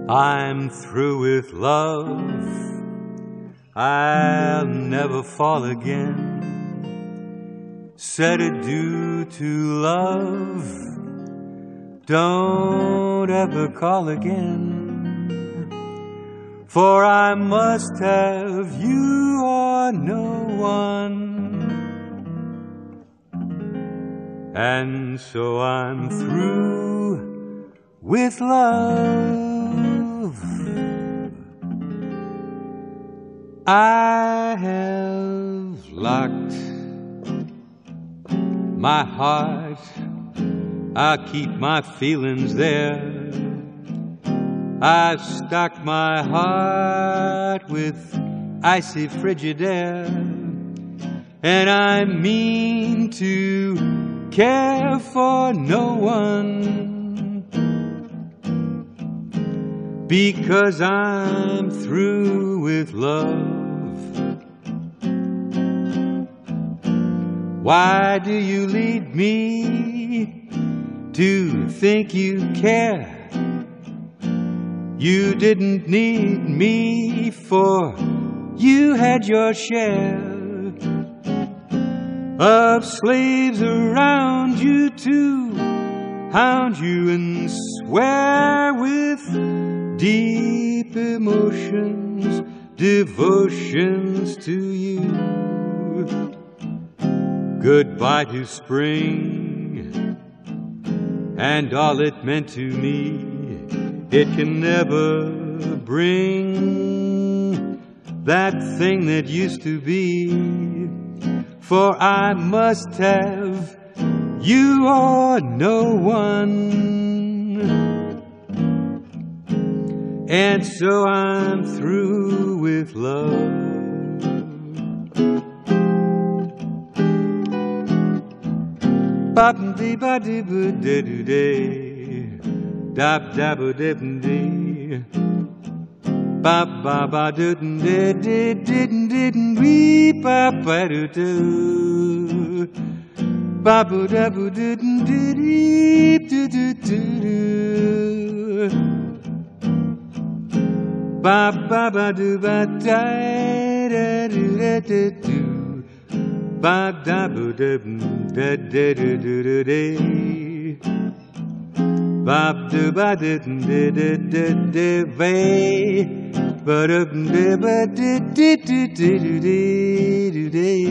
I'm through with love, I'll never fall again. Said adieu to love, don't ever call again. For I must have you or no one. And so I'm through with love. I have locked my heart, I'll keep my feelings there. I've stocked my heart with icy frigid air, and I mean to care for no one, because I'm through with love. Why do you lead me to think you care? You didn't need me, for you had your share of slaves around you to hound you and swear with deep emotions, devotions to you. Goodbye to spring and all it meant to me. It can never bring that thing that used to be, for I must have you or no one. And so I'm through with love. Ba-dee-ba-dee-ba-dee-doo-day, dab-dab-a-dip-dee, ba-ba-ba-doo-dee-dee-dee-dee-dee, ba-ba-doo-doo, ba-ba-doo-dee-dee-doo-doo-doo, ba-ba-ba-doo-ba-da-da-doo-doo-doo, ba-da-boo-doo-da-da-doo-doo-doo-day, ba-da-ba-doo-dee-dee-dee-dee-dee, ba-da-ba-doo-dee-dee-dee-dee-dee,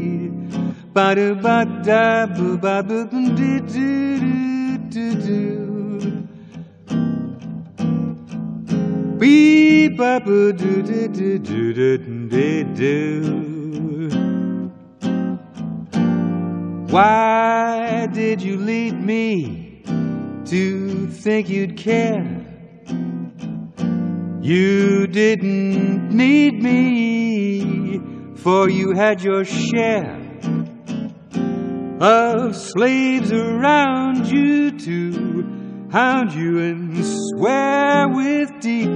ba-da-ba-da-boo-ba-boo-dee-dee-dee-dee-dee, bee-ba-boo-doo-doo-doo-doo-doo-doo. Why did you lead me to think you'd care? You didn't need me, for you had your share of slaves around you to hound you and swear with deep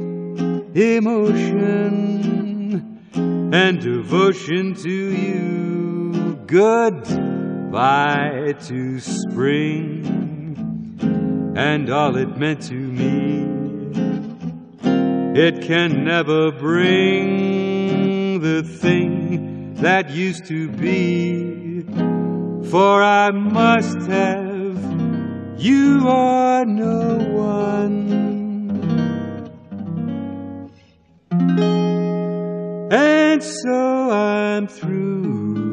emotion and devotion to you. Goodbye to spring and all it meant to me. It can never bring the thing that used to be, for I must have you or no one. And so I'm through